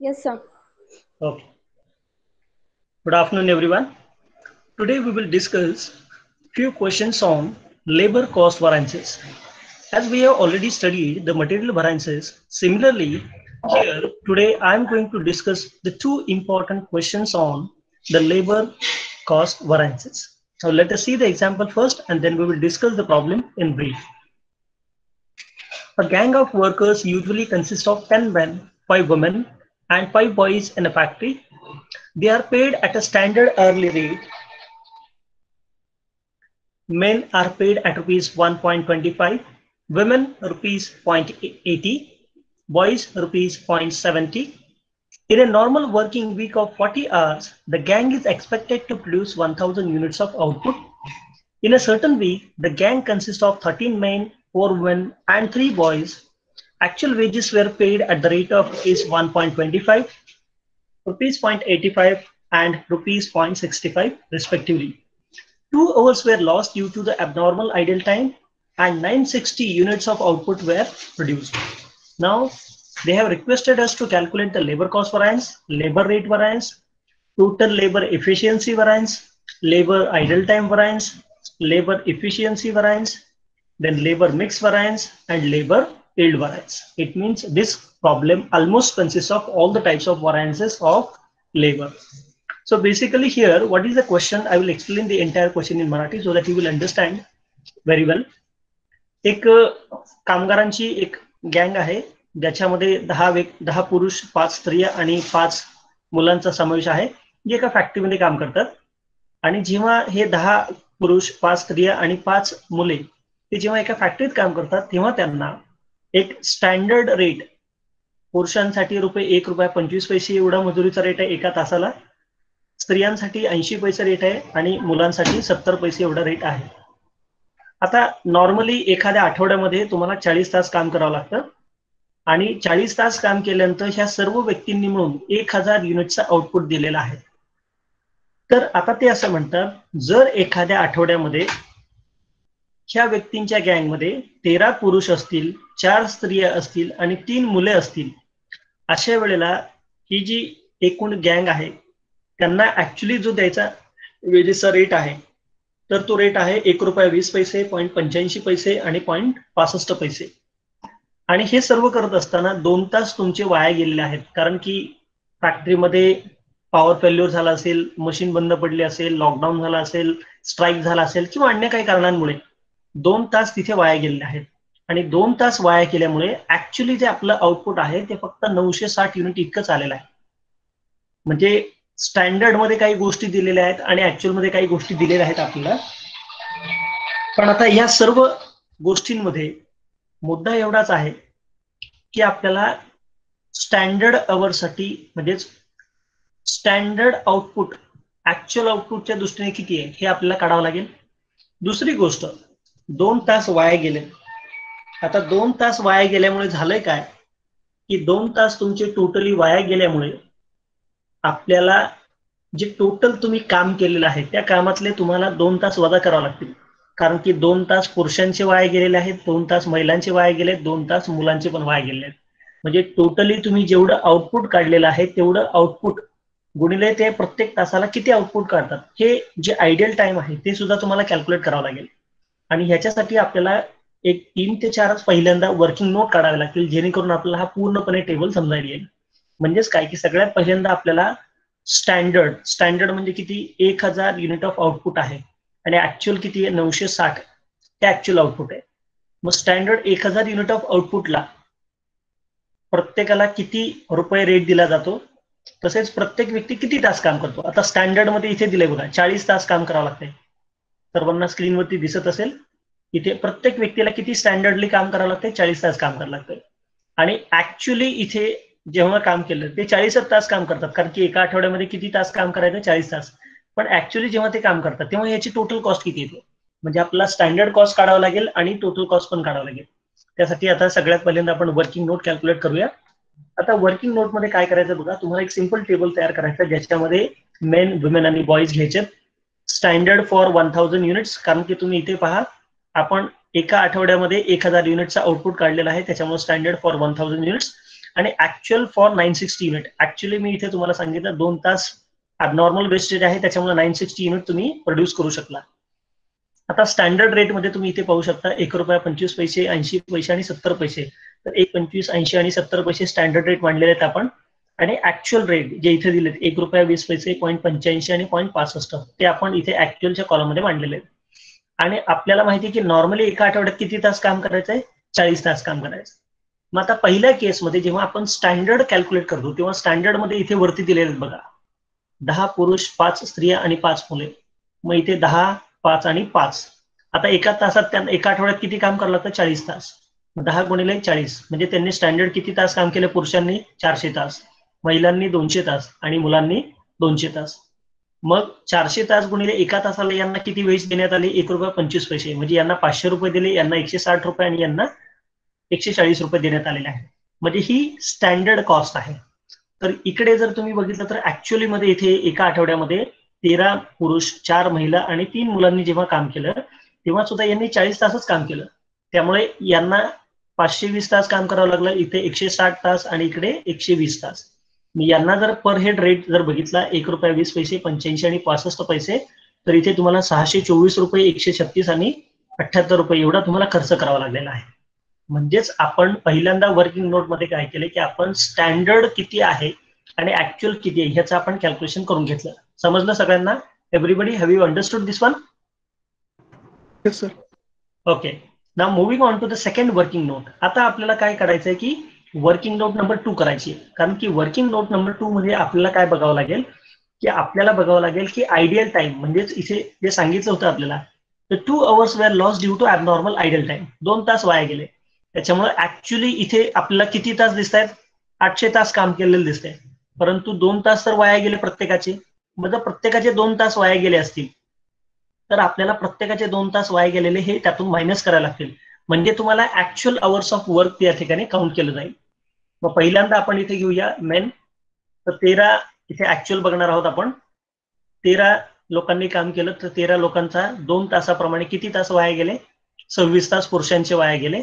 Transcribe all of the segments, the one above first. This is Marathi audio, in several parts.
Yes, sir. Okay. Good afternoon, everyone. Today we will discuss few questions on labor cost variances. As we have already studied the material variances, similarly, here today I am going to discuss the two important questions on the labor cost variances. Now let us see the example first and then we will discuss the problem in brief. A gang of workers usually consists of 10 men, 5 women, and 5 boys in a factory. They are paid at a standard hourly rate. Men are paid at rupees 1.25, women rupees 0.80, boys rupees 0.70. In a normal working week of 40 hours, the gang is expected to produce 1000 units of output. In a certain week, the gang consists of 13 men, 4 women, and 3 boys. Actual wages were paid at the rate of rupees 1.25, rupees 0.85, and rupees 0.65 respectively. 2 hours were lost due to the abnormal idle time and 960 units of output were produced. Now, they have requested us to calculate the labor cost variance, labor rate variance, total labor efficiency variance, labor idle time variance, labor efficiency variance, then labor mix variance, and labor yield variance. It means this problem almost consists of all the types of variances of labor. So basically here, what is the question? I will explain the entire question in Marathi so that you will understand very well. एक कामगारांची एक गँग आहे ज्याच्यामध्ये 10 पुरुष 5 स्त्रिया आणि 5 मुलांचा समावेश आहे जे एका फॅक्टरीमध्ये काम करतात आणि जेव्हा हे 10 पुरुष 5 स्त्रिया आणि 5 मुले ते जेव्हा एका फॅक्टरीत काम करतात तेव्हा त्यांना एक स्टँडर्ड रेट पुरुषांसाठी ₹1.25 एवढा मजुरीचा रेट आहे एका तासाला, स्त्रियांसाठी 80 पैसे रेट आहे आणि मुलांसाठी 70 पैसे एवढा रेट आहे. आता नॉर्मली एखाद्या आठवड्यामध्ये तुम्हाला 40 तास काम करावं लागतं आणि 40 तास काम केल्यानंतर ह्या सर्व व्यक्तींनी मिळून 1000 युनिटचा आउटपुट दिलेला आहे. तर आता ते असं म्हणतात, जर एखाद्या आठवड्यामध्ये ह्या व्यक्तींच्या गँगमध्ये 13 पुरुष असतील, 4 स्त्रिया असतील आणि 3 मुले असतील, अशा वेळेला ही जी एकूण गँग आहे त्यांना ऍक्च्युली जो द्यायचा वेजेसचा रेट आहे तर तो रेट आहे ₹1.20, 0.85 आणि 0.65 पैसे. आणि हे सर्व करत असताना 2 तास तुमचे वाया गेलेले आहेत, कारण की फॅक्टरीमध्ये पॉवर फेल्युअर झाला असेल, मशीन बंद पडली असेल, लॉकडाऊन झाला असेल, स्ट्राईक झाला असेल किंवा अन्य काही कारणांमुळे 2 तास तिथे वाया गेलेले आहेत. आणि 2 तास वाया केल्यामुळे ऍक्च्युली जे आपलं आउटपुट आहे ते फक्त 960 युनिट इतकंच आलेलं आहे. म्हणजे स्टँडर्ड मध्ये काही गोष्टी दिलेल्या आहेत आणि ऍक्च्युअल मध्ये काही गोष्टी दिलेल्या आहेत आपल्याला. पण आता या सर्व गोष्टींमध्ये मुद्दा एवढाच आहे की आपल्याला स्टँडर्ड अवरसाठी म्हणजेच स्टँडर्ड आउटपुट ऍक्च्युअल आउटपुटच्या दृष्टीने किती आहे हे आपल्याला काढावं लागेल. दुसरी गोष्ट, 2 तास वाया गेले. आता 2 तास वाया गेल्यामुळे झालंय काय की 2 तास तुमचे टोटली वाया गेल्यामुळे आपल्याला जे टोटल तुम्ही काम केलेलं आहे त्या कामातले तुम्हाला 2 तास वजा करावे लागतील, कारण की 2 तास पुरुषांचे वाया गेलेले आहेत, 2 तास महिलांचे वाया गेले, 2 तास मुलांचे पण वाया गेले आहेत. म्हणजे टोटली तुम्ही जेवढं आउटपुट काढलेलं आहे तेवढं आउटपुट गुणिले ते प्रत्येक तासाला किती आउटपुट काढतात हे जे आयडियल टाइम आहे ते सुद्धा तुम्हाला कॅल्क्युलेट करावं लागेल. आणि ह्याच्यासाठी आपल्याला एक 3 ते 4 पहिल्यांदा वर्किंग नोट काढावे लागतील, जेणेकरून आपल्याला हा पूर्णपणे टेबल समजायला येईल. म्हणजेच काय की सगळ्यात पहिल्यांदा आपल्याला स्टँडर्ड म्हणजे किती, 1000 युनिट ऑफ आउटपुट आहे आणि ऍक्च्युअल किती आहे 960 ते ऍक्च्युअल आउटपुट आहे. मग स्टँडर्ड 1000 युनिट ऑफ आउटपुटला प्रत्येकाला किती रुपये रेट दिला जातो, तसेच प्रत्येक व्यक्ती किती तास काम करतो. आता स्टँडर्ड मध्ये इथे दिले बघा 40 तास काम करावं लागतंय, सर्वांना स्क्रीनवरती दिसत असेल. इथे प्रत्येक व्यक्तीला किती स्टँडर्डली काम करावं लागतंय, 40 तास काम करावं लागतंय. आणि ऍक्च्युअली इथे जेव्हा काम केलं ते 40 तास काम करतात, कारण की एका आठवड्यामध्ये किती तास काम करायचं, 40 तास. पण ऍक्च्युअली जेव्हा ते काम करतात तेव्हा याची टोटल कॉस्ट किती येते, म्हणजे आपला स्टँडर्ड कॉस्ट काढावं लागेल आणि टोटल कॉस्ट पण काढावं लागेल. त्यासाठी आता सगळ्यात पहिल्यांदा आपण वर्किंग नोट कॅल्क्युलेट करूया. आता वर्किंग नोट मध्ये काय करायचं बघा, तुम्हाला एक सिंपल टेबल तयार करायचं ज्याच्यामध्ये मेन, वुमेन आणि बॉईज घ्यायचे. स्टँडर्ड फॉर 1000 युनिट्स, कारण की तुम्ही इथे पहा आपण एका आठवड्यामध्ये 1000 युनिटचा आउटपुट काढलेला आहे, त्याच्यामुळे स्टँडर्ड फॉर 1000 युनिट्स. आणि ऍक्च्युअल फॉर 960 युनिट. ऍक्च्युअली मी इथे तुम्हाला सांगितलं 2 तास ॲबनॉर्मल वेस्टेज आहे, त्याच्यामुळे 960 युनिट तुम्ही प्रोड्यूस करू शकला. आता स्टँडर्ड रेट मध्ये तुम्ही इथे पाहू शकता ₹1.25, 80 पैसे आणि 70 पैसे. तर 1.25, 80 आणि 70 पैसे स्टँडर्ड रेट मांडलेले आहेत आपण. आणि ऍक्च्युअल रेट जे इथे दिलेत ₹1.20, 0.85 आणि 0.65 ते आपण इथे ऍक्च्युअलच्या कॉलम मध्ये मांडलेले आहेत. आणि आपल्याला माहिती आहे की नॉर्मली एका आठवड्यात किती तास काम करायचंय? 40 तास काम करायचं. मग आता पहिल्या केसमध्ये जेव्हा आपण स्टँडर्ड कॅल्क्युलेट करतो तेव्हा स्टँडर्ड मध्ये इथे वरती दिलेले आहेत बघा, 10 पुरुष, 5 स्त्रिया आणि 5 मुले. मग इथे 10, 5 आणि 5. आता एका तासात त्यांना एका आठवड्यात किती काम करावं लागतं? 40 तास. 10 गुणिले 40 म्हणजे त्यांनी स्टँडर्ड किती तास काम केलं? पुरुषांनी 400 तास, महिलांनी 200 तास आणि मुलांनी 200 तास. मग 400 तास गुणिले एका तासाला यांना किती वेज देण्यात आले? ₹1.25. म्हणजे यांना ₹500 दिले, यांना ₹160 आणि यांना ₹140 देण्यात आलेले आहे. म्हणजे ही स्टँडर्ड कॉस्ट आहे. तर इकडे जर तुम्ही बघितलं तर ऍक्च्युअली मध्ये इथे एका आठवड्यामध्ये 13 पुरुष, 4 महिला आणि 3 मुलांनी जेव्हा काम केलं तेव्हा सुद्धा यांनी 40 तासच काम केलं. त्यामुळे यांना 520 तास काम करावं लागलं, इथे 160 तास आणि इकडे 120 तास. यांना जर पर हेड रेट जर बघितला ₹1.20, 85 आणि 65 पैसे, तर इथे तुम्हाला ₹624, 136 आणि ₹78 एवढा तुम्हाला खर्च करावा लागलेला आहे. म्हणजेच आपण पहिल्यांदा वर्किंग नोट मध्ये काय केले की आपण स्टँडर्ड किती आहे आणि ऍक्च्युअल किती आहे ह्याचं आपण कॅल्क्युलेशन करून घेतलं. समजलं सगळ्यांना? Everybody, have you understood this one? Yes sir. Okay, now moving on to the second working note. आता आपल्याला काय करायचंय की वर्किंग नोट नंबर 2 करायची, कारण की वर्किंग नोट नंबर 2 मध्ये आपल्याला काय बघावं लागेल की आपल्याला बघावं लागेल की आयडियल टाइम, म्हणजेच इथे जे सांगितलं होतं आपल्याला, तर 2 hours were loss due to abnormal ideal time. 2 तास वाया गेले. त्याच्यामुळे ऍक्च्युअली इथे आपल्याला किती तास दिसत आहेत? 800 तास काम केलेलं दिसतंय, परंतु 2 तास तर वाया गेले प्रत्येकाचे. म्हणजे प्रत्येकाचे 2 तास वाया गेले असतील तर आपल्याला प्रत्येकाचे 2 तास वाया गेलेले हे त्यातून मायनस करायला लागतील. म्हणजे तुम्हाला ऍक्च्युअल अवर्स ऑफ वर्क त्या ठिकाणी काउंट केलं जाईल. मग पहिल्यांदा आपण इथे घेऊया मेन. तर 13 इथे ऍक्च्युअल बघणार आहोत आपण. 13 लोकांनी काम केलं, तर 13 लोकांचा 2 तासाप्रमाणे किती तास वाया गेले? 26 तास पुरुषांचे वाया गेले.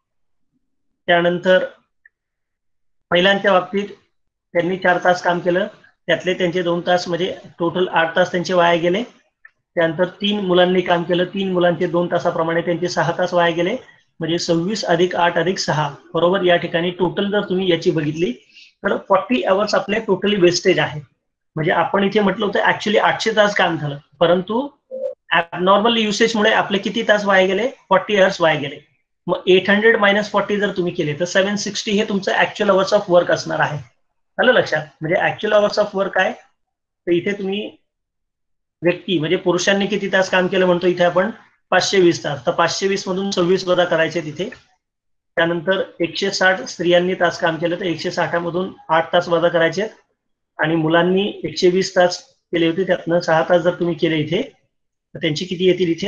त्यानंतर महिलांच्या बाबतीत त्यांनी 4 तास काम केलं, त्यातले त्यांचे 2 तास म्हणजे टोटल 8 तास त्यांचे वाया गेले. त्यानंतर 3 मुलांनी काम केलं, 3 मुलांचे 2 तासाप्रमाणे त्यांचे 6 तास वाया गेले. म्हणजे 26 अधिक 8 अधिक 6 बरोबर. या ठिकाणी टोटल जर तुम्ही याची बघितली तर 40 hours आपले टोटली वेस्टेज आहे. म्हणजे आपण इथे म्हटलं होतं ऍक्च्युअली 800 तास काम झालं, परंतु ॲबनॉर्मल युसेजमुळे आपले किती तास वाया गेले? 40 hours वाया गेले. मग 800 - 40 जर तुम्ही केले तर 760 हे तुमचं ऍक्च्युअल अवर्स ऑफ वर्क असणार आहे. आलं लक्षात? म्हणजे ऍक्च्युअल अवर्स ऑफ वर्क आहे. तर इथे तुम्ही व्यक्ती म्हणजे पुरुषांनी किती तास काम केलं म्हणतो इथे आपण? 520 तास. तर 520 मधून 26 वजा करायचे तिथे. त्यानंतर 160 स्त्रियांनी तास काम केलं, तर 160 मधून 8 तास वजा करायचे. आणि मुलांनी 120 तास केले होते, त्यातनं 6 तास जर तुम्ही केले इथे तर त्यांची किती येतील इथे?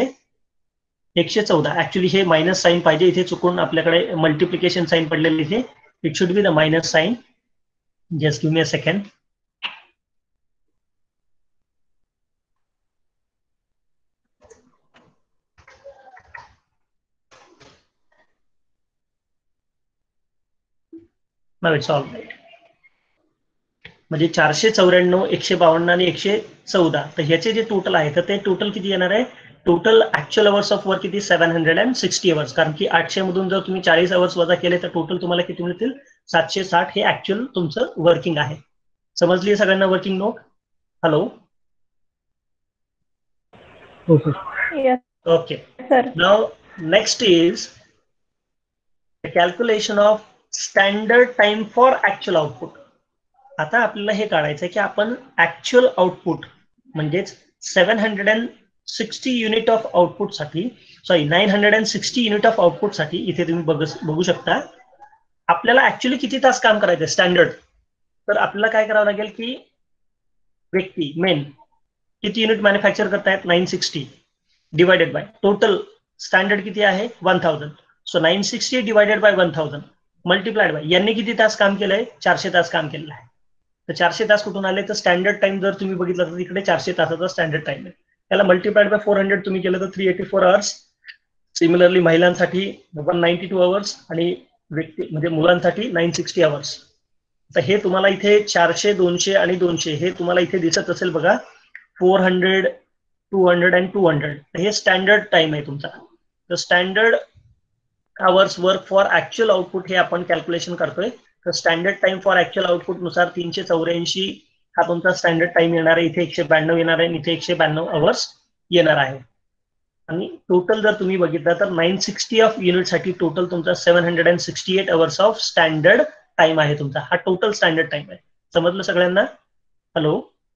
114. ऍक्च्युअली हे मायनस साईन पाहिजे, इथे चुकून आपल्याकडे मल्टिप्लिकेशन साईन पडलेली इथे. It should be the minus sign. Just give me a second. Now it's all right. म्हणजे 494, 152 आणि 114. तर ह्याचे जे टोटल आहे तर ते टोटल किती येणार आहे? Total actual hours of work किती? 760 hours. कारण की 800 मधून जर तुम्ही 40 hours वजा केले तर टोटल तुम्हाला किती मिळतील? 760. हे ऍक्च्युअल तुमचं वर्किंग आहे. समजली सगळ्यांना working note? Hello. Okay. Now next is the calculation of standard time for actual output. आता आपल्याला हे काढायचं की आपण ऍक्च्युअल आउटपुट म्हणजेच 760 युनिट ऑफ आउटपुट साठी, 960 युनिट ऑफ आउटपुट साठी इथे तुम्ही बघू शकता आपल्याला ऍक्च्युअली किती तास काम करायचं स्टँडर्ड. तर आपल्याला काय करावं लागेल की व्यक्ती मेन किती युनिट मॅन्युफॅक्चर करतायत? 960 डिवायडेड बाय टोटल स्टँडर्ड किती आहे? 1000. So 960 divided by 1000 multiplied by यांनी किती तास काम केलंय? 400 तास काम केलेलं आहे. तर 400 तास कुठून आले? तर स्टँडर्ड टाइम जर तुम्ही बघितलं तर तिकडे 400 तासाचा स्टँडर्ड टाइम आहे. त्याला मल्टिप्लाइड बाय 400 तुम्ही केलं तर 384 hours. सिमिलरली महिलांसाठी 192 hours आणि व्यक्ती म्हणजे मुलांसाठी 960 hours. तर हे तुम्हाला इथे 400, 200 आणि 200 हे तुम्हाला इथे दिसत असेल बघा, 400, 200 आणि 200. हे स्टँडर्ड टाइम आहे तुमचा. तर standard hours work for actual output हे आपण कॅल्क्युलेशन करतोय. तर standard time for actual output नुसार 384 हा तुमचा स्टँडर्ड टाइम येणार आहे. इथे 192 येणार आहे आणि इथे 192 आवर्स येणार आहे. आणि टोटल जर तुम्ही बघितलं तर 960 ऑफ युनिटसाठी टोटल तुमचा 768 आवर्स ऑफ स्टँडर्ड टाइम आहे तुमचा. हा टोटल स्टँडर्ड टाइम आहे. समजलं सगळ्यांना? Hello.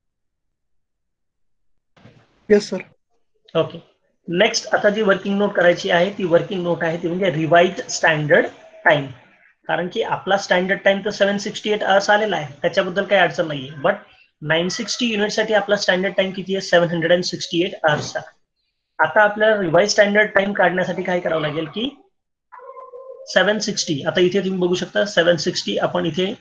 Yes sir. Okay. Next आता जी वर्किंग नोट करायची आहे ती वर्किंग नोट आहे ती म्हणजे रिवाइज स्टँडर्ड टाइम. कारण की आपला स्टँडर्ड टाइम तर 768 आवर्स आलेला आहे, त्याच्याबद्दल काही अडचण नाहीये. बट 960 युनिटसाठी आपला स्टँडर्ड टाइम किती आहे? 768 आवर्सचा. आता आपल्याला रिवाइज स्टँडर्ड टाइम काढण्यासाठी काय करावं लागेल की 760, आता इथे तुम्ही बघू शकता 760 आपण इथे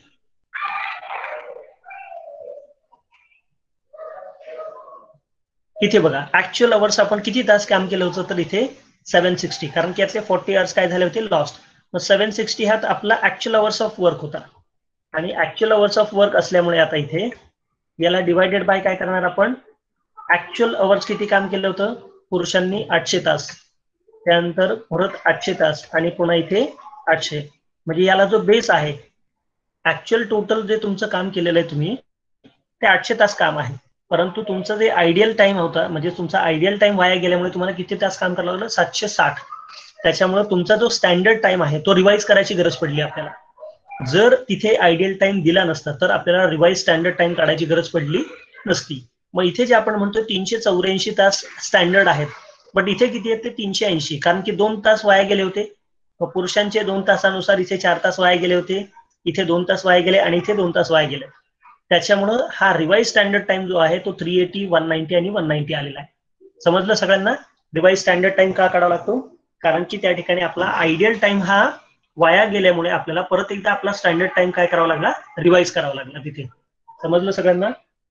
बघा ऍक्च्युअल आवर्स आपण किती तास काम केलं होतं, तर इथे 760, कारण की यातले 40 आवर्स काय झाले होते? लॉस्ट. मग 760 हा आपला ऍक्च्युअल आवर्स ऑफ वर्क होता. आणि ऍक्च्युअल आवर्स ऑफ वर्क असल्यामुळे आता इथे याला डिवायडेड बाय काय करणार आपण? ऍक्च्युअल आवर्स किती काम केलं होतं? पुरुषांनी 800 तास, त्यानंतर परत 800 तास आणि पुन्हा इथे 800. म्हणजे याला जो बेस आहे, ऍक्च्युअल टोटल जे तुमचं काम केलेलं आहे तुम्ही ते 800 तास काम आहे. परंतु तुमचं जे आयडियल टाइम होता, म्हणजे तुमचा आयडियल टाइम वाया गेल्यामुळे तुम्हाला किती तास काम करावं लागलं? 760. त्याच्यामुळे तुमचा जो स्टँडर्ड टाइम आहे तो रिवाइज करायची गरज पडली आपल्याला. जर तिथे आयडियल टाइम दिला नसता तर आपल्याला रिवाइज स्टँडर्ड टाइम काढायची गरज पडली नसती. मग इथे जे आपण म्हणतो 384 तास स्टँडर्ड आहेत, बट इथे किती आहेत? ते 380, कारण की 2 तास वाया गेले होते. पुरुषांचे 2 तासानुसार इथे 4 तास वाया गेले होते, इथे 2 तास वाया गेले आणि इथे 2 तास वाया गेले. त्याच्यामुळं हा रिवाइज स्टँडर्ड टाइम जो आहे तो 380, 190 आणि 190 आलेला आहे. समजलं सगळ्यांना? रिवाइज स्टँडर्ड टाइम का काढावा लागतो? कारण की त्या ठिकाणी आपला आयडियल टाइम हा वाया गेल्यामुळे आपल्याला परत एकदा आपला स्टँडर्ड टाइम काय करावा लागला? रिवाइज करावा लागला तिथे. समजलं सगळ्यांना?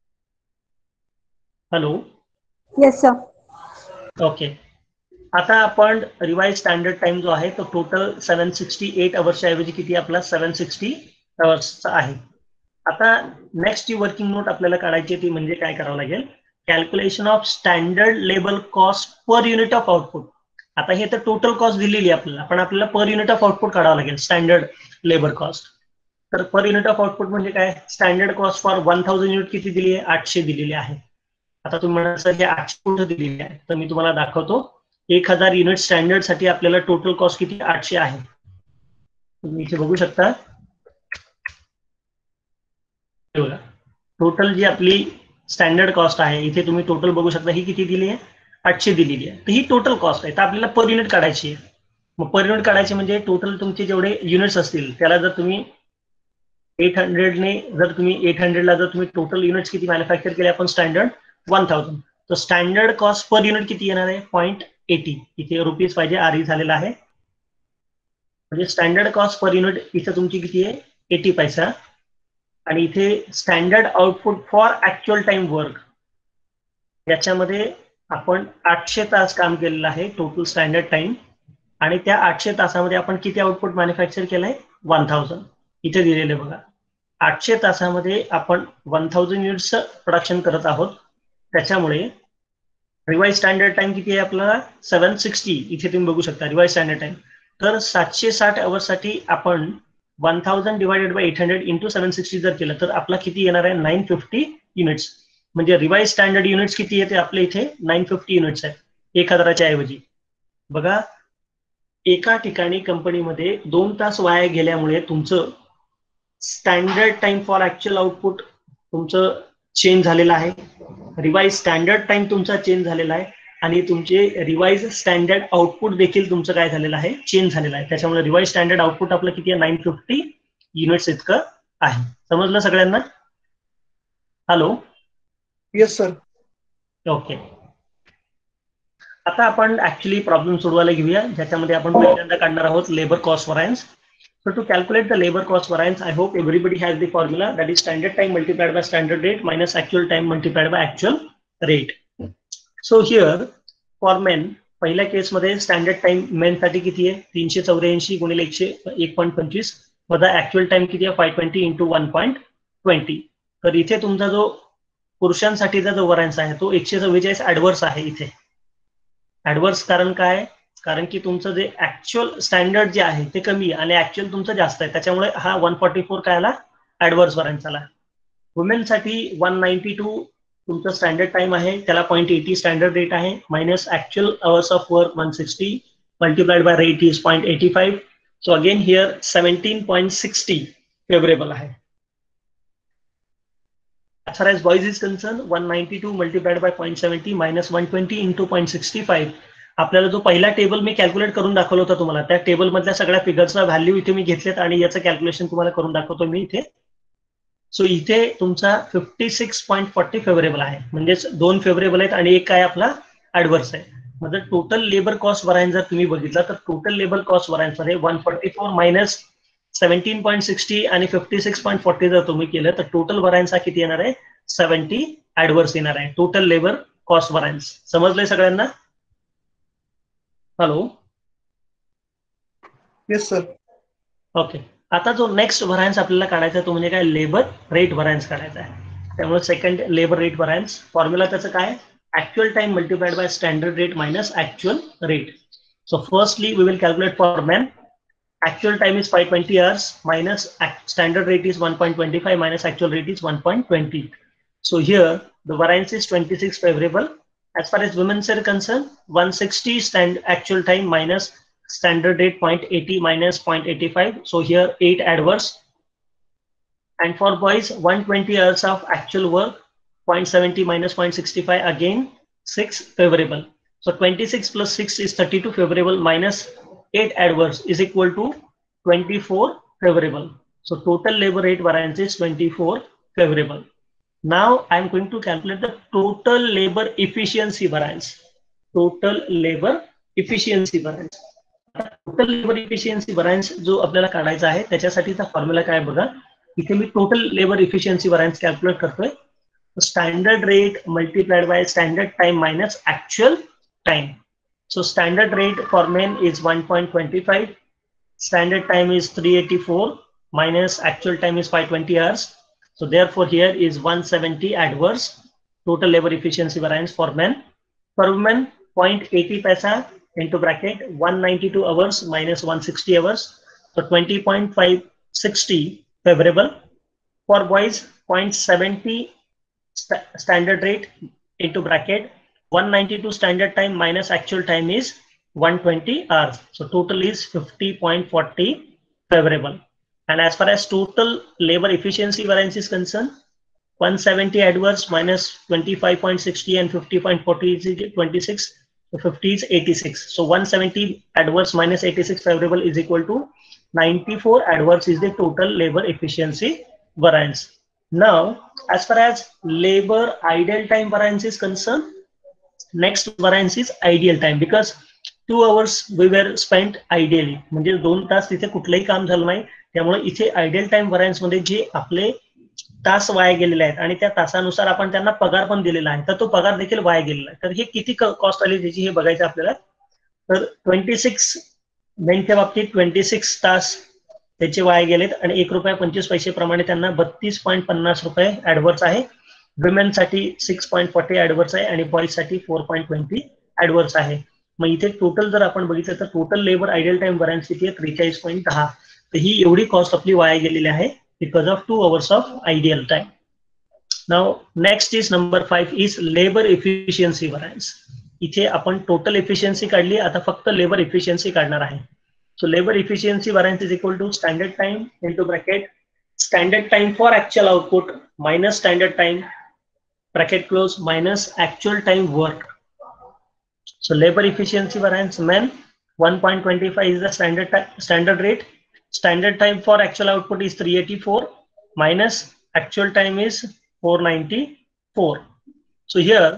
हॅलो. Yes sir. ओके. आता आपण रिवाइज स्टँडर्ड टाइम जो आहे तो टोटल 768 आवर्सच्या ऐवजी किती आपला 760 आवर्सचा आहे. आता नेक्स्ट जी वर्किंग नोट आपल्याला काढायची ती म्हणजे काय करावं लागेल? Calculation of standard labour cost per unit of output. आता हे तर टोटल कॉस्ट दिलेली आहे आपल्याला, पण आपल्याला पर युनिट ऑफ आउटपुट काढावं लागेल स्टँडर्ड लेबर कॉस्ट. तर पर युनिट ऑफ आउटपुट म्हणजे काय? स्टँडर्ड कॉस्ट फॉर 1000 युनिट किती दिली आहे? 800 दिलेली आहे. आता तुम्ही म्हणाल सर हे 800 कुठे दिलेली आहे? तर मी तुम्हाला दाखवतो. 1000 युनिट स्टँडर्ड साठी आपल्याला टोटल कॉस्ट किती? 800 आहे. तुम्ही इथे बघू शकता. टोटल जी आपली स्टँडर्ड कॉस्ट आहे इथे तुम्ही टोटल बघू शकता, ही किती दिली आहे? 800 दिलेली आहे. तर ही टोटल कॉस्ट आहे. तर आपल्याला पर युनिट काढायची आहे. मग पर युनिट काढायची म्हणजे टोटल तुमचे जेवढे युनिट्स असतील त्याला जर तुम्ही 800 ने जर तुम्ही 800 ला जर तुम्ही टोटल युनिट्स किती मॅन्युफॅक्चर केले आपण? स्टँडर्ड 1000. तर स्टँडर्ड कॉस्ट पर युनिट किती येणार आहे? 0.80. इथे रुपीज पाहिजे, आर झालेला आहे. म्हणजे स्टँडर्ड कॉस्ट पर युनिट इथे तुमची किती आहे? 80 पैसा. आणि इथे standard output for actual time work, याच्यामध्ये आपण 800 तास काम केलेलं आहे टोटल स्टँडर्ड टाइम. आणि त्या 800 तासामध्ये आपण किती आउटपुट मॅन्युफॅक्चर केलंय? 1000. इथे दिलेले बघा, 800 तासामध्ये आपण 1000 युनिट्स प्रोडक्शन करत आहोत. त्याच्यामुळे रिवाइज स्टँडर्ड टाइम किती आहे आपला? 760. इथे तुम्ही बघू शकता रिवाइज स्टँडर्ड टाइम. तर 760 आवर्ससाठी आपण 1000 डिवायडेड बाय 800 इंटू 760 जर केलं तर आपला किती येणार आहे? 950 युनिट्स. म्हणजे रिवाइज स्टँडर्ड युनिट्स किती येते आपल्या इथे? 950 युनिट्स आहे 1000च्या ऐवजी. बघा, एका ठिकाणी कंपनीमध्ये 2 तास वाया गेल्यामुळे तुमचं standard time for actual output तुमचं चेंज झालेलं आहे. रिवाइज स्टँडर्ड टाइम तुमचा चेंज झालेला आहे आणि तुमचे रिवाइज स्टँडर्ड आउटपुट देखील तुमचं काय झालेलं आहे? चेंज झालेलं आहे. त्याच्यामुळे रिवाइज स्टँडर्ड आउटपुट आपलं किती आहे? 950 युनिट्स इतकं आहे. समजलं सगळ्यांना? हॅलो. Yes sir. ओके. आता आपण ऍक्च्युअली प्रॉब्लेम सोडवायला घेऊया, ज्याच्यामध्ये आपण पहिल्यांदा काढणार आहोत labour cost variance. So to calculate the labor cost variance, I hope everybody has the formula, that is standard time multiplied by standard rate minus actual time multiplied by actual rate. So here for men, पहिल्या केस मध्ये स्टँडर्ड टाइम मेन साठी किती आहे? 384 गुणिले 101.25 वजा ऍक्च्युअल टाइम किती आहे 520 इंटू 1.20. तर इथे तुमचा जो पुरुषांसाठीचा जो वरांचा आहे तो 144 ऍडव्हर्स आहे इथे. ऍडव्हर्स कारण काय? कारण की तुमचं जे ऍक्च्युअल स्टँडर्ड जे आहे ते कमी आहे आणि ऍक्च्युअल तुमचं जास्त आहे, त्याच्यामुळे हा 144 काय आला ऍडव्हर्स वरांचा आला. वुमेनसाठी 192 तुमचं स्टँडर्ड टाइम आहे, त्याला 0.80 स्टँडर्ड रेट आहे, minus actual hours of work 160 multiplied by rate is 0.85. So again here 17.60 favourable आहे. As far as boys is concerned, 192 multiplied by 0.70 minus 120 into 0.65. आपल्याला जो पहिला टेबल मी कॅल्क्युलेट करून दाखवला होता तुम्हाला, त्या टेबल मधल्या सगळ्या फिगर्सचा व्हॅल्यू इथे मी घेतलेत आणि याचं कॅल्क्युलेशन तुम्हाला करून दाखवतो मी इथे. सो इथे तुमचा 56.40 फेवरेबल आहे, म्हणजेच 2 फेवरेबल आहेत आणि एक काय आपला ऍडव्हर्स आहे. म्हणजे टोटल लेबर कॉस्ट वरायन्स जर तुम्ही बघितला तर टोटल लेबर कॉस्ट वरायन्स मध्ये 144 मायनस 17.60 आणि 56.40 जर तुम्ही केलं तर टोटल वरायन्स हा किती येणार आहे 70 ऍडव्हर्स येणार आहे. टोटल लेबर कॉस्ट वरायन्स समजलंय सगळ्यांना? हॅलो. Yes sir. ओके. आता जो नेक्स्ट व्हरायन्स आपल्याला काढायचा तो म्हणजे काय लेबर रेट व्हरायन्स काढायचा आहे. त्यामुळे second labour rate variance formula त्याचं काय actual time multiplied by standard rate minus actual rate. So firstly we will calculate for men. Actual time is 520 hours minus standard rate is 1.25 minus actual rate is 1.20. So here the variance is 26 favorable. As far as women are concerned, 160 actual time minus standard rate 0.80 minus 0.85. So here 8 adverse. And for boys, 120 hours of actual work, 0.70 minus 0.65, again 6 favorable. So 26 plus 6 is 32 favorable minus 8 adverse is equal to 24 favorable. So total labor rate variance is 24 favorable. Now I am going to calculate the total labor efficiency variance. Total labor efficiency variance. Total labor efficiency variance जो आपल्याला काढायचा आहे त्याच्यासाठीचा फॉर्म्युला काय बघा. इथे मी total labour efficiency variance calculate करतोय. Standard rate multiplied by standard time minus actual time. So standard rate for men is 1.25, standard time is 384 minus actual time is 520 hours. So therefore here is 170 adverse total labor efficiency variance for men. For women 0.80 paisa into bracket 192 hours minus 160 hours. So 20.560 favorable. For boys 0.70 standard rate into bracket 192 standard time minus actual time is 120 hours. So total is 50.40 favorable. And as far as total labor efficiency variance is concerned, 170 adverse minus 25.60 and 50.40 is 26. So 50 is 86. So 170 adverse minus 86 favorable is equal to 94 adverse is the total labor efficiency variance. Now, as far as labor idle time variance is concerned, next variance is ideal time because 2 hours we were spent ideally. म्हणजे 2 तास तिथे कुठलंही काम झालं नाही, त्यामुळे इथे आयडियल टाइम व्हरायन्स मध्ये जे आपले तास वाया गेलेले आहेत आणि त्या तासानुसार आपण त्यांना पगार पण दिलेला आहे तर तो पगार देखील वाया गेलेला आहे. तर हे किती कॉस्ट आली त्याची हे बघायचं आपल्याला. तर 26 मेनच्या बाबतीत 26 तास त्याचे वाया गेलेत आणि ₹1.25 प्रमाणे त्यांना 32.50 रुपये ऍडव्हर्स आहे. विमेन साठी 6.40 ऍडव्हर्स आहे आणि बॉईज साठी 4.20 ऍडव्हर्स आहे. मग इथे टोटल जर आपण बघितलं तर total labour ideal time variance किती आहे 43.10. तर ही एवढी कॉस्ट आपली वाया गेलेली आहे because of 2 hours of ideal time. Now next is number 5 is labour efficiency variance. इथे आपण टोटल इफिशियन्सी काढली, आता फक्त लेबर इफिशियन्सी काढणार आहे. So labour efficiency variance is equal to standard time into bracket standard time for actual output minus standard time bracket close minus actual time work. So labor efficiency variance men 1.25 is the standard rate. Standard time for actual output is 384 minus actual time is 494. So here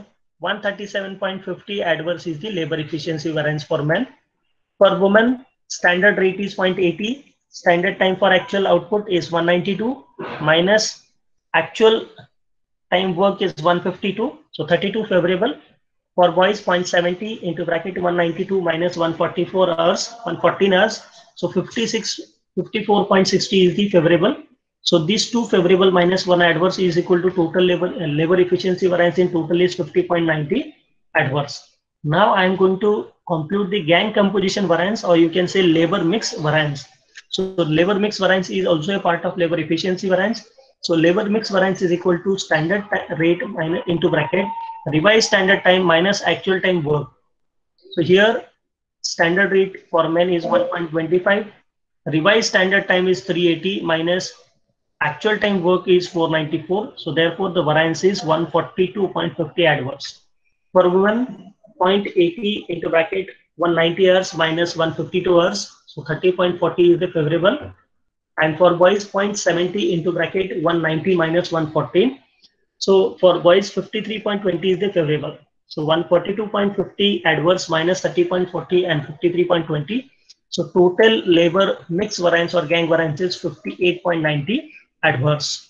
137.50 adverse is the labor efficiency variance for men. For women standard rate is 0.80. Standard time for actual output is 192 minus actual time work is 152, so 32 favorable. For boys 0.70 into bracket 192 minus 144 hours, 114 hours, so 56 54.60 is the favorable. So these two favorable minus one adverse is equal to total labor efficiency variance in total is 50.90 adverse. Now I am going to compute the gang composition variance, or you can say labor mix variance. So labor mix variance is also a part of labor efficiency variance. So labor mix variance is equal to standard rate minus into bracket revised standard time minus actual time work. So here standard rate for men is 1.25, revised standard time is 380 minus actual time work is 494. So therefore the variance is 142.50 adverse. For women, 0.80 into bracket 190 hours minus 152 hours. So 30.40 is the favorable. And for boys, 0.70 into bracket 190 minus 114. So for boys, 53.20 is the favorable. So 142.50 adverse minus 30.40 and 53.20. So total labor mix variance or gang variance is 58.90 adverse.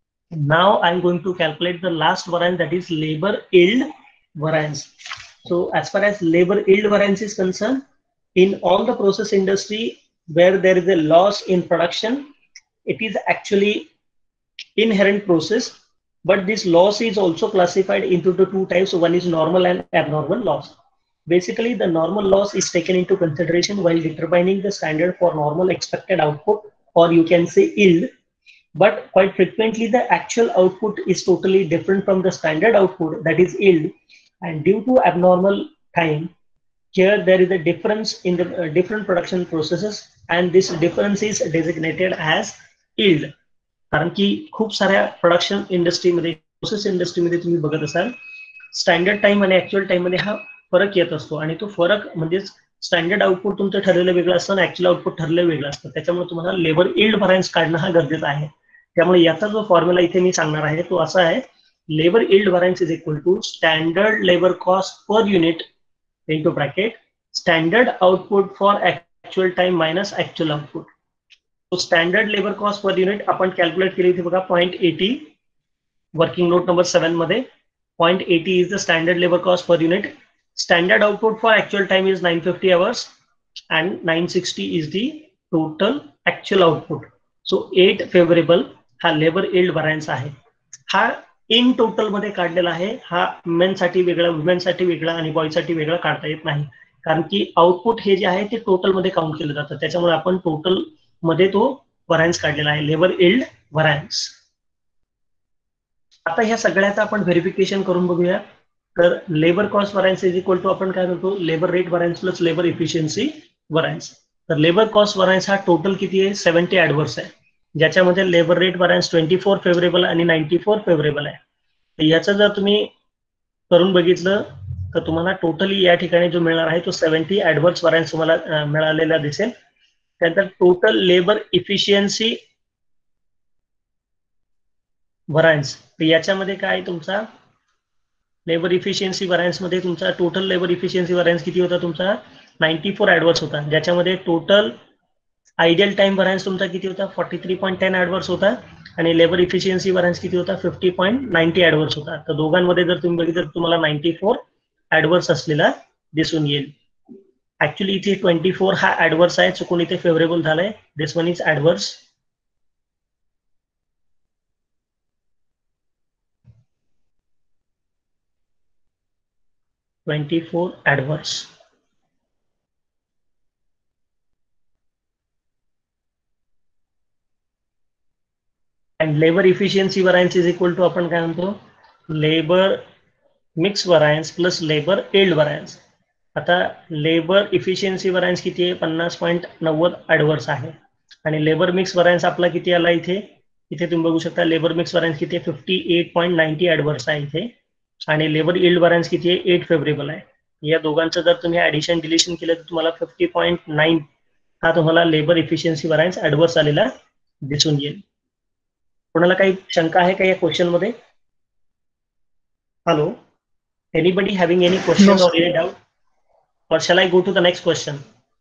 Now I'm going to calculate the last variance, that is labor yield variance. So as far as labor yield variance is concerned, in all the process industry where there is a loss in production, it is actually inherent process, but this loss is also classified into the two types. One is normal and abnormal loss. Basically, the normal loss is taken into consideration while determining the standard for normal expected output, or you can say yield. But quite frequently, the actual output is totally different from the standard output, that is yield. And due to abnormal time, here there is a difference in the different production processes, and this difference is designated as yield. कारण की खूप साऱ्या प्रोडक्शन इंडस्ट्रीमध्ये प्रोसेस इंडस्ट्रीमध्ये तुम्ही बघत असाल स्टँडर्ड टाइम आणि ऍक्च्युअल टाइम मध्ये हा फरक येत असतो, आणि तो फरक म्हणजेच स्टँडर्ड आउटपुट तुमचं ठरलेलं वेगळं असतं आणि ऍक्च्युअल आउटपुट ठरलेलं वेगळं असतं. त्याच्यामुळे तुम्हाला लेबर यील्ड व्हरायन्स काढणं हा गरजेचं आहे. त्यामुळे याचा जो फॉर्म्युला इथे मी सांगणार आहे तो असा आहे, labour yield variance is equal to standard labour cost per unit into bracket standard output for actual time minus actual output. तो standard labour cost per unit आपण कॅल्क्युलेट केली इथे बघा 0.80 वर्किंग नोट नंबर 7 मध्ये 0.80 is the standard labour cost per unit. Standard output for actual time is 950 hours and 960 is the total actual output. So 8 favorable हा लेबर यील्ड व्हरायन्स आहे. हा इन टोटल मध्ये काढलेला आहे. हा मेन साठी वेगळा, वुमेन साठी वेगळा आणि बॉय साठी वेगळा काढता येत नाही, कारण की आउटपुट हे जे आहे ते टोटल मध्ये काउंट केलं जातं. त्याच्यामुळे आपण टोटल मध्ये तो व्हरायन्स काढलेला आहे, लेबर यील्ड व्हरायन्स. आता ह्या सगळ्याचं आपण व्हेरिफिकेशन करून बघूया. तर labour cost variance is equal to आपण काय करतो, labour rate variance plus labour efficiency variance. तर लेबर कॉस्ट व्हरायन्स हा टोटल किती आहे, 70 ऍडव्हर्स आहे, ज्याच्यामध्ये लेबर रेट व्हरायन्स 24 फेवरेबल आणि 94 फेवरेबल आहे. तर याचं जर तुम्ही करून बघितलं तर तुम्हाला टोटली या ठिकाणी जो मिळणार आहे तो 70 ऍडव्हर्स व्हरायन्स तुम्हाला मिळालेला दिसेल. त्यानंतर टोटल लेबर इफिशियन्सी व्हरायन्स, तर याच्यामध्ये काय तुमचा लेबर इफिशियन्सी व्हरायन्स मध्ये तुमचा टोटल लेबर इफिशियन्सी व्हरायन्स किती होता, तुमचा 94 ऍडव्हर्स होता, ज्याच्यामध्ये टोटल आयडियल टाइम व्हरायन्स तुमचा किती होता 43.10 ऍडव्हर्स होता, आणि लेबर इफिशियन्सी व्हरायन्स किती होता 50.90 ऍडव्हर्स होता. तर दोघांमध्ये जर तुम्ही बघितलं तर तुम्हाला 94 ऍडव्हर्स असलेला दिसून येईल. ऍक्च्युअली इथे 24 हा ऍडव्हर्स आहे, चुकून इथे फेवरेबल झालाय. This one is adverse. Adverse. And labour efficiency variance is equal to आपण काय म्हणतो, labour mix variance plus labour yield variance. आता लेबर इफिशियन्सी व्हरायन्स किती आहे 50.90 ऍडव्हर्स आहे, आणि लेबर मिक्स व्हरायन्स आपला किती आला इथे, इथे तुम्ही बघू शकता लेबर मिक्स व्हरायन्स किती आहे 58.90 ऍडव्हर्स आहे इथे, आणि लेबर यील्ड व्हरायन्स किती आहे 8 फेवरेबल आहे. या दोघांचं जर तुम्ही ऍडिशन डिलिशन केलं तर तुम्हाला 50.9 हा तुम्हाला लेबर इफिशियन्सी व्हरायन्स ऍडव्हर्स आलेला दिसून येईल. कोणाला काही शंका आहे का या क्वेश्चन मध्ये? Hello, anybody having any question No, or any doubt, or shall I go to the next question?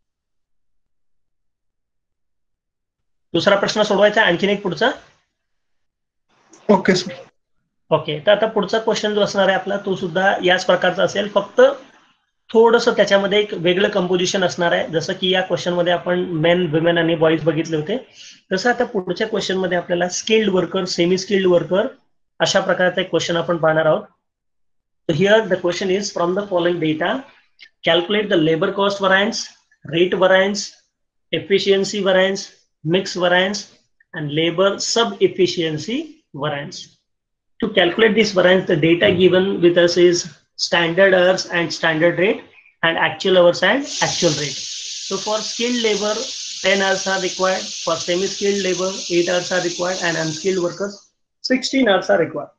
दुसरा प्रश्न सोडवायचा, आणखीन एक पुढचा. Okay sir. ओके, तर आता पुढचा क्वेश्चन जो असणार आहे आपला तो सुद्धा याच प्रकारचा असेल, फक्त थोडंसं त्याच्यामध्ये एक वेगळं कंपोजिशन असणार आहे. जसं की या क्वेश्चन मध्ये आपण मेन, विमेन आणि बॉईज बघितले होते, तसं आता पुढच्या क्वेश्चन मध्ये आपल्याला skilled worker, semi skilled worker अशा प्रकारचा एक क्वेश्चन आपण पाहणार आहोत. Here the question is from the following data calculate the labor cost variance, rate variance, efficiency variance, mix variance, and labor sub-efficiency variance. To calculate this variance, the data given with us is standard hours and standard rate, and actual hours and actual rate. So for skilled labor, 10 hours are required. For semi-skilled labor, 8 hours are required, and unskilled workers, 16 hours are required.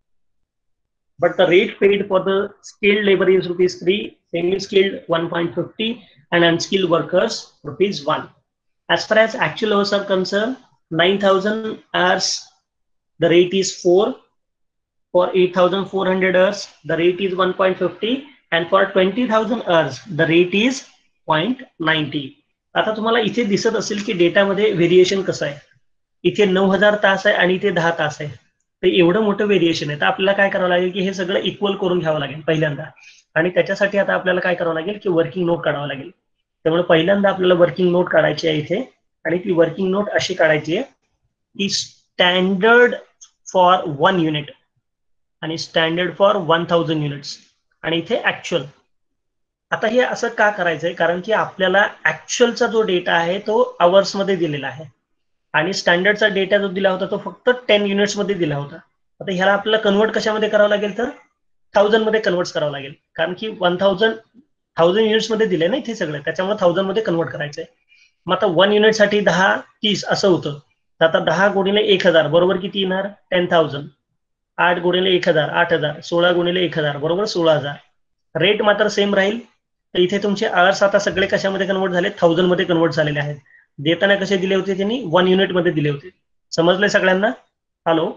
But the rate paid for the skilled labor is rupees 3, semi-skilled 1.50, and unskilled workers rupees 1. As far as actual hours are concerned, 9,000 hours, the rate is 4. For 8,400 hours, the rate is 1.50, and for 20,000 hours, the rate is 0.90. आता तुम्हाला इथे दिसत असेल की डेटामध्ये व्हेरिएशन कसं आहे. इथे 9,000 तास आहे आणि इथे 10 तास आहे. ते एवढं मोठं व्हेरिएशन आहे. तर आपल्याला काय करावं लागेल की हे सगळं इक्वल करून घ्यावं लागेल पहिल्यांदा, आणि त्याच्यासाठी आता आपल्याला काय करावं लागेल की वर्किंग नोट काढावं लागेल. त्यामुळे पहिल्यांदा आपल्याला वर्किंग नोट काढायची आहे इथे, आणि ती वर्किंग नोट अशी काढायची आहे की स्टँडर्ड फॉर 1 युनिट आणि स्टँडर्ड फॉर 1000 युनिट्स, आणि इथे ऍक्च्युअल. आता हे असं का करायचंय, कारण की आपल्याला ऍक्च्युअलचा जो डेटा आहे तो आवर्स मध्ये दिलेला आहे, आणि स्टँडर्डचा डेटा जो दिला होता तो फक्त 10 युनिट्स मध्ये दिला होता. आता ह्याला आपल्याला कन्वर्ट कशामध्ये करावं लागेल, तर 1000 मध्ये कन्वर्ट करावं लागेल, कारण की 1000 युनिट्स मध्ये दिले ना इथे सगळे, त्याच्यामुळे 1000 मध्ये कन्वर्ट करायचंय. मग आता 1 युनिट साठी 10, 30 असं होतं. तर आता 10 गुणिले 1000 बरोबर किती येणार, 10,000. 8 गुणिले 1000 8000, 16 गुणिले 1000 बरोबर 16,000. रेट मात्र सेम राहील. तर इथे तुमचे आवर्स आता सगळे कशामध्ये कन्वर्ट झाले, 1000 मध्ये कन्वर्ट झालेले आहेत. देताना कसे दिले होते त्यांनी, 1 युनिट मध्ये दिले होते. समजले सगळ्यांना? हॅलो?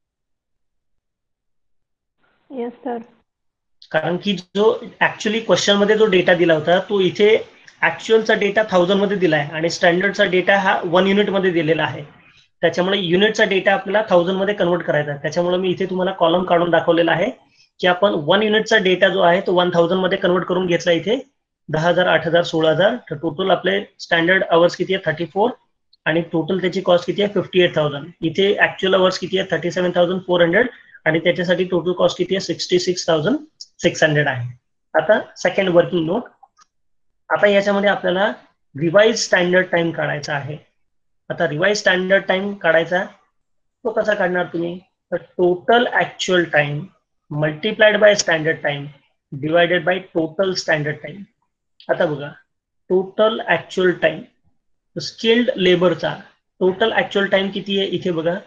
Yes sir. कारण की जो ऍक्च्युअली क्वेश्चन मध्ये जो डेटा दिला होता तो इथे ऍक्च्युअलचा डेटा 1000 मध्ये दिला आहे, आणि स्टँडर्डचा डेटा हा 1 युनिट मध्ये दिलेला आहे. त्याच्यामुळे युनिटचा डेटा आपल्याला 1000 मध्ये कन्वर्ट करायचा आहे. त्याच्यामुळे मी इथे तुम्हाला कॉलम काढून दाखवलेला आहे की आपण 1 युनिटचा डेटा जो आहे तो 1000 मध्ये कन्वर्ट करून घेतला इथे. 10,000 8,000 16,000. तर टोटल आपले स्टँडर्ड अवर्स किती आहे, 34, आणि टोटल त्याची कॉस्ट किती आहे, 58,000. इथे ऍक्च्युअल अवर्स किती आहे, 37,400, आणि त्याच्यासाठी टोटल कॉस्ट किती आहे, 66,600 आहे. आता सेकंड वर्किंग नोट. आता याच्यामध्ये आपल्याला रिवाइज स्टँडर्ड टाइम काढायचा आहे. आता रिवाइज स्टँडर्ड टाइम काढायचा, तो कसा काढणार तुम्ही, तर total actual time multiplied by standard time divided by total standard time. आता बघा, टोटल ऍक्च्युअल टाइम स्किल्ड लेबरचा टोटल ऍक्च्युअल टाइम किती आहे, इथे बघा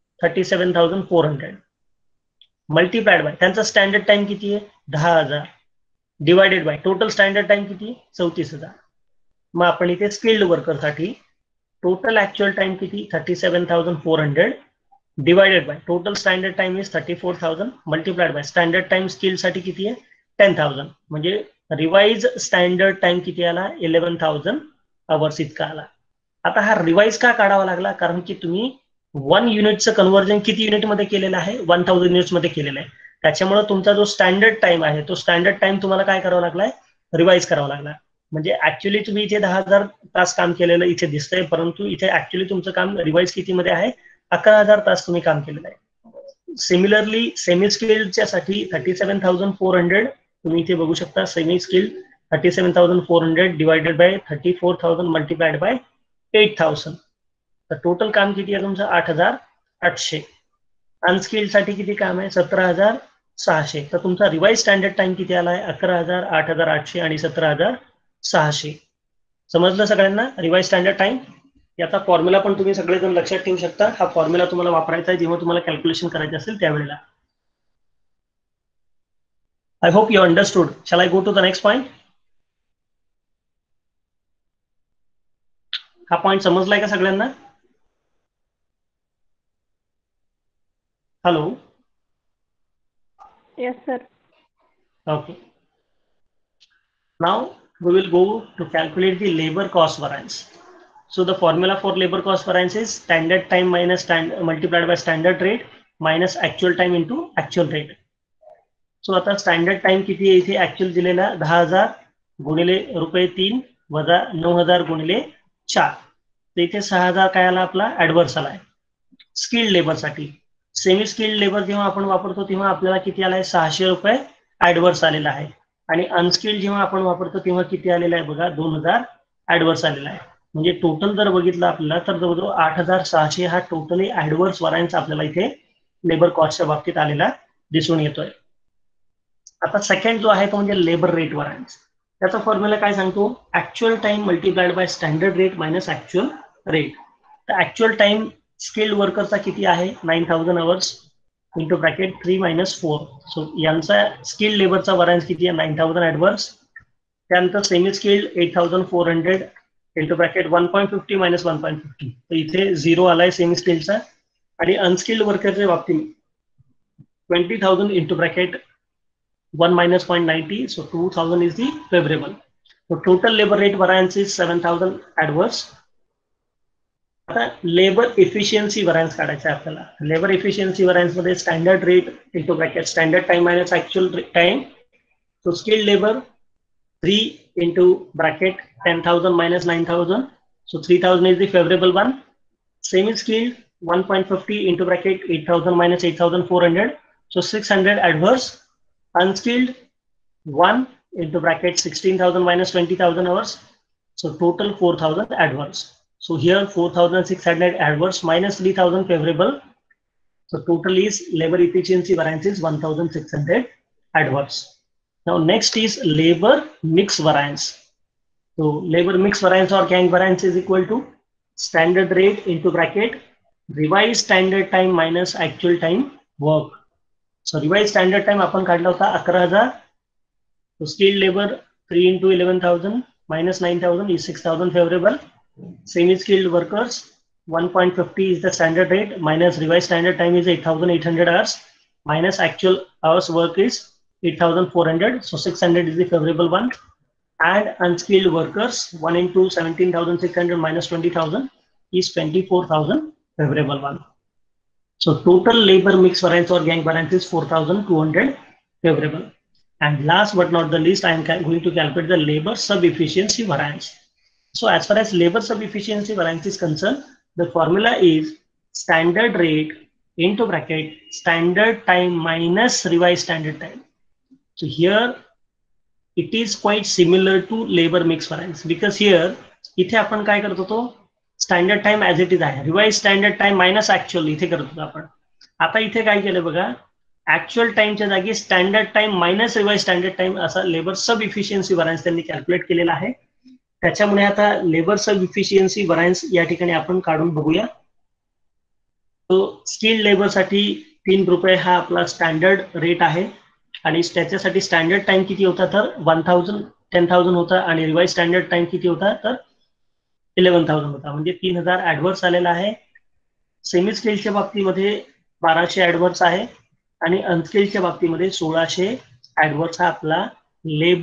37,400, मल्टिप्लाइड बाय त्यांचा स्टँडर्ड टाइम किती आहे, 10,000, divided by total standard time किती, 34,000. मग आपण इथे स्किल्ड वर्करसाठी टोटल ऍक्च्युअल टाइम किती, 37,400, divided by total standard time is 34,000, multiplied by standard time skill साठी किती आहे, 10,000. म्हणजे रिवाइज स्टँडर्ड टाइम किती आला, 11,000 अवर्स इतका आला. आता हा रिवाइज का काढावा लागला, कारण की तुम्ही 1 युनिटचं कन्व्हर्जन किती युनिट मध्ये केलेलं आहे, 1000 युनिट्स मध्ये केलेलं आहे. त्याच्यामुळे तुमचा जो स्टँडर्ड टाइम आहे तो स्टँडर्ड टाइम तुम्हाला काय करावा लागलाय, रिवाइज करावा लागला. म्हणजे ऍक्च्युअली तुम्ही इथे 10,000 तास काम केलेलं इथे दिसतंय, परंतु इथे ऍक्च्युअली तुमचं काम रिवाइज किती मध्ये आहे, 11,000 तास तुम्ही काम केलेलं आहे. सिमिलरली सेमी स्किल्डच्या साठी 37,400 तुम्ही इथे बघू शकता. Semi skilled 37,400 divided by 34,000 multiplied by 8,000. तर टोटल काम किती आहे तुमचं, 8,800. अनस्किल्ड साठी किती काम आहे, 17,600. तर तुमचा रिवाइज स्टँडर्ड टाइम किती आला आहे, 11,000 8,800 आणि 17,600. समजलं सगळ्यांना रिवाइज स्टँडर्ड टाइम? याचा फॉर्म्युला पण तुम्ही सगळेजण लक्षात ठेवू शकता. हा फॉर्म्युला तुम्हाला वापरायचा आहे जेव्हा तुम्हाला कॅल्क्युलेशन करायचं असेल त्यावेळेला. I hope you understood. Shall I go to the next point? हा पॉइंट समजलाय का सगळ्यांना? Hello? Yes sir. Okay. Now we will go to calculate the labor cost variance. So the formula for labor cost variance is standard time minus multiplied by standard rate minus actual time into actual rate. So आता स्टँडर्ड टाइम किती आहे, इथे ऍक्च्युअल दिलेला 10,000 गुणिले ₹3 वजा 9,000 गुणिले 4. तर इथे 6,000 काय आला आपला ऍडव्हर्स आलाय स्किल्ड लेबरसाठी. सेमी स्किल्ड लेबर जेव्हा आपण वापरतो तेव्हा आपल्याला किती आलाय ₹600 ऍडव्हर्स आलेला आहे. आणि अनस्किल्ड जेव्हा आपण वापरतो तेव्हा किती आलेला आहे बघा 2,000 ऍडव्हर्स आलेला आहे. म्हणजे टोटल जर बघितलं आपल्याला तर जवळजवळ 8,600 हा टोटली ऍडव्हर्स वरायन्स आपल्याला इथे लेबर कॉस्टच्या बाबतीत आलेला दिसून येतोय. आता सेकंड जो आहे तो म्हणजे लेबर रेट वरायन्स. त्याचा फॉर्म्युला काय सांगतो, actual time multiplied by standard rate minus actual rate. तर ऍक्च्युअल टाइम स्किल्ड वर्करचा किती आहे 9,000 आवर्स इंटू ब्रॅकेट 3 - 4. सो यांचा स्किल्ड लेबरचा वरायन्स किती आहे 9,000 ऍडव्हर्स. त्यानंतर सेमी स्किल्ड 8,400 इंटू ब्रॅकेट 1.50 - 1.50. तर इथे 0 आलाय सेमी स्किल्डचा. आणि अनस्किल्ड वर्करच्या बाबतीत 20,000 into bracket 1 - 0.90. So 2,000 is the favorable. So total labor rate variance is 7,000 adverse. आता लेबर इफिशियन्सी वरायन्स काढायचा आहे आपल्याला. लेबर इफिशियन्सी वरायन्स मध्ये standard rate into bracket standard time minus actual time. So skilled labour 3 into bracket 10,000 minus 9,000. So 3,000 is the favorable one. Semi skilled 1.50 into bracket 8,000 minus 8,400. So 600 adverse. Unskilled 1 into bracket 16,000 minus 20,000 hours. So total 4,000 adverse. So here 4,600 adverse minus 3,000 favorable. So total is labor efficiency variance is 1,600 adverse. Now next is labor mix variance. So labor mix variance or gang variance is equal to standard rate into bracket revised standard time minus actual time work. So revised standard time आपण काढला होता 11,000. So skilled labor 3 into 11,000 minus 9,000 is 6,000 favorable. Semi skilled workers 1.50 is the standard rate minus revised standard time is 8,800 hours minus actual hours work is 8,400. So 600 is the favorable one. And unskilled workers 1 into 17,600 minus 20,000 is 24,000 favorable one. So total labor mix variance or gang variance is 4,200 favorable. And last but not the least, I am going to calculate the labor sub-efficiency variance. So as far as labor sub-efficiency variance is concerned, the formula is standard rate into bracket standard time minus revised standard time. So here it is quite similar to labor mix variance because here इथे आपण काय करत होतो standard time as it is आहे, revise standard time minus actual इथे करत होतो आपण. आता इथे काय केलं बघा, ऍक्च्युअल टाइमच्या जागी standard time minus revise standard time असा लेबर सब इफिशियन्सी वरायन्स त्यांनी कॅल्क्युलेट केलेला आहे. त्याच्यामुळे आता सब इफिशियन्सी वरायन्स या ठिकाणी आपण काढून बघूया. तो स्किल्ड लेबर साठी ₹3 हा आपला स्टँडर्ड रेट आहे आणि त्याच्यासाठी स्टँडर्ड टाइम किती होता तर 10,000 होता आणि रिवाइज स्टँडर्ड टाइम किती होता तर 11,000 होता, म्हणजे 3,000 ऍडव्हर्स आलेला आहे. सेमी स्किल्डच्या बाबतीमध्ये 1,200 ऍडव्हर्स आहे आणि अनस्किल्डच्या बाबतीमध्ये 1,600 ऍडव्हर्स हा आपला लेबर